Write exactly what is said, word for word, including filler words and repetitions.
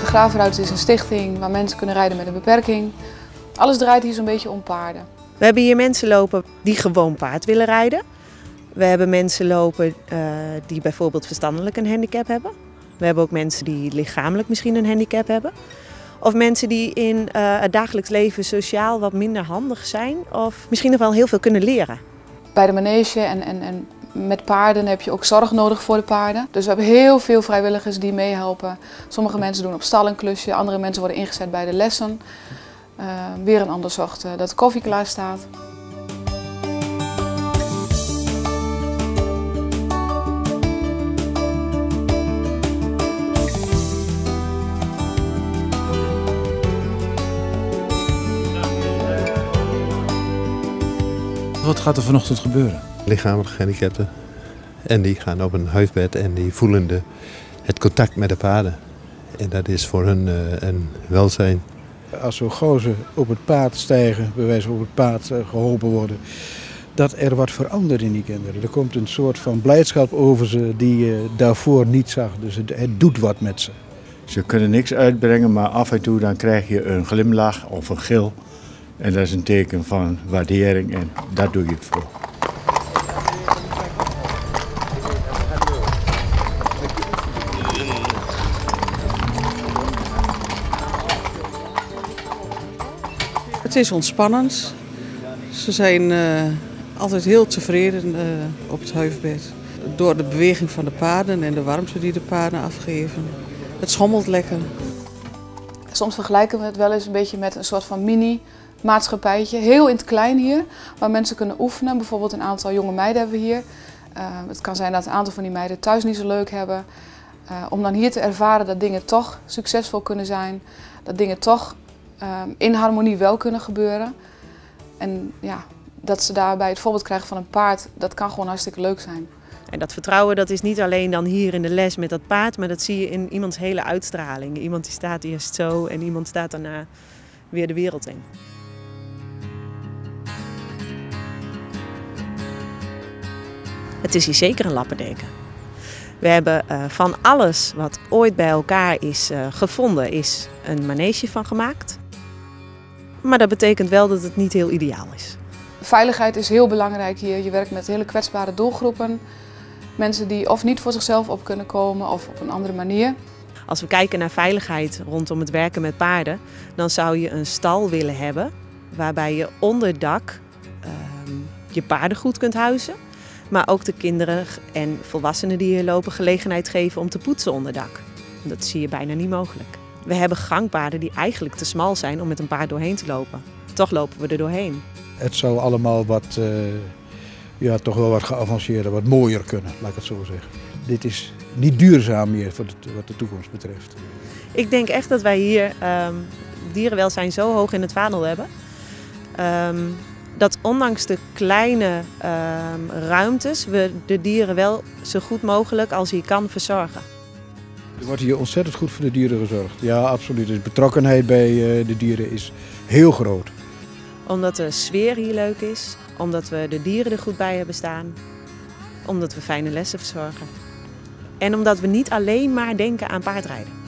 Graafruiters is een stichting waar mensen kunnen rijden met een beperking. Alles draait hier zo'n beetje om paarden. We hebben hier mensen lopen die gewoon paard willen rijden. We hebben mensen lopen uh, die bijvoorbeeld verstandelijk een handicap hebben. We hebben ook mensen die lichamelijk misschien een handicap hebben. Of mensen die in uh, het dagelijks leven sociaal wat minder handig zijn of misschien nog wel heel veel kunnen leren. Bij de manege en, en, en met paarden heb je ook zorg nodig voor de paarden. Dus we hebben heel veel vrijwilligers die meehelpen. Sommige mensen doen op stal een klusje, andere mensen worden ingezet bij de lessen. Uh, weer een ander zorgt uh, dat de koffie klaar staat. Wat gaat er vanochtend gebeuren? Lichamelijk gehandicapten. En die gaan op een huifbed en die voelen de, het contact met de paarden. En dat is voor hun uh, een welzijn. Als zo gauw ze op het paard stijgen, bij wijze van op het paard uh, geholpen worden, dat er wat verandert in die kinderen. Er komt een soort van blijdschap over ze die je daarvoor niet zag. Dus het, het doet wat met ze. Ze kunnen niks uitbrengen, maar af en toe dan krijg je een glimlach of een gil. En dat is een teken van waardering en daar doe je het voor. Het is ontspannend. Ze zijn uh, altijd heel tevreden uh, op het huifbed. Door de beweging van de paarden en de warmte die de paarden afgeven. Het schommelt lekker. Soms vergelijken we het wel eens een beetje met een soort van mini maatschappijtje. Heel in het klein hier, waar mensen kunnen oefenen. Bijvoorbeeld een aantal jonge meiden hebben we hier. Uh, het kan zijn dat een aantal van die meiden thuis niet zo leuk hebben. Uh, om dan hier te ervaren dat dingen toch succesvol kunnen zijn. Dat dingen toch uh, in harmonie wel kunnen gebeuren. En ja, dat ze daarbij het voorbeeld krijgen van een paard, dat kan gewoon hartstikke leuk zijn. En dat vertrouwen dat is niet alleen dan hier in de les met dat paard, maar dat zie je in iemands hele uitstraling. Iemand die staat eerst zo en iemand staat daarna weer de wereld in. Het is hier zeker een lappendeken. We hebben uh, van alles wat ooit bij elkaar is uh, gevonden, is een manege van gemaakt. Maar dat betekent wel dat het niet heel ideaal is. Veiligheid is heel belangrijk hier. Je werkt met hele kwetsbare doelgroepen. Mensen die of niet voor zichzelf op kunnen komen of op een andere manier. Als we kijken naar veiligheid rondom het werken met paarden, dan zou je een stal willen hebben waarbij je onder dak uh, je paarden goed kunt huizen. Maar ook de kinderen en volwassenen die hier lopen gelegenheid geven om te poetsen onder dak. Dat zie je bijna niet mogelijk. We hebben gangpaden die eigenlijk te smal zijn om met een paard doorheen te lopen. Toch lopen we er doorheen. Het zou allemaal wat, uh, ja, toch wel wat geavanceerder, wat mooier kunnen, laat ik het zo zeggen. Dit is niet duurzaam meer wat, het, wat de toekomst betreft. Ik denk echt dat wij hier um, dierenwelzijn zo hoog in het vaandel hebben. Um, dat ondanks de kleine um, ruimtes we de dieren wel zo goed mogelijk als je kan verzorgen. Er wordt hier ontzettend goed voor de dieren gezorgd. Ja, absoluut. De betrokkenheid bij uh, de dieren is heel groot. Omdat de sfeer hier leuk is, omdat we de dieren er goed bij hebben staan, omdat we fijne lessen verzorgen. En omdat we niet alleen maar denken aan paardrijden.